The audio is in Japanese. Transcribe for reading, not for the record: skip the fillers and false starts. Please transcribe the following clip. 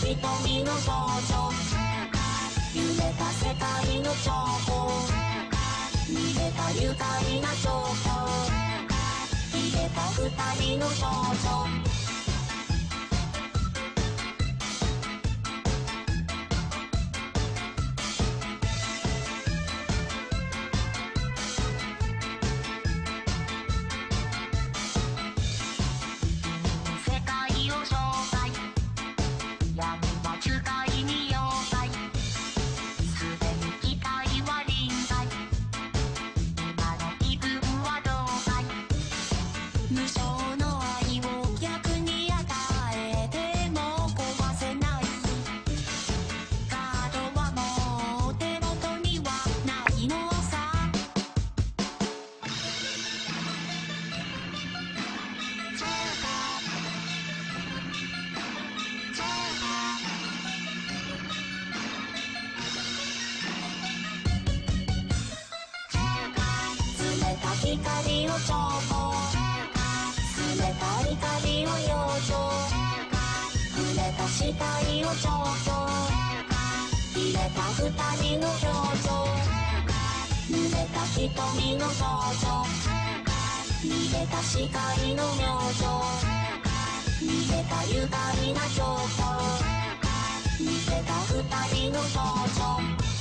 瞳の少女、揺れた世界の兆候、逃げた愉快な状況、入れた二人の少女。無償の愛を逆に与えても壊せない。カードはもう手元にはないのさ。冷た光を重宝、冷たい光を養生、触れた死体を調教、入れた二人の表情、濡れた瞳の少女、逃げた視界の明星、逃げた愉快な状況、逃げた二人の少女。